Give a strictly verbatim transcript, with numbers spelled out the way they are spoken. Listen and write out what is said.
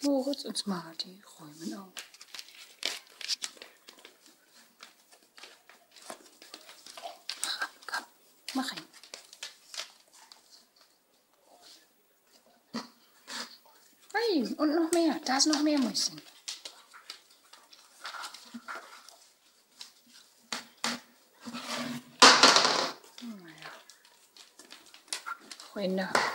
Moritz und Smarty räumen auf. Mach, komm, mach hin. Hey, und noch mehr. Da ist noch mehr Mäuschen. Naja. Freunde.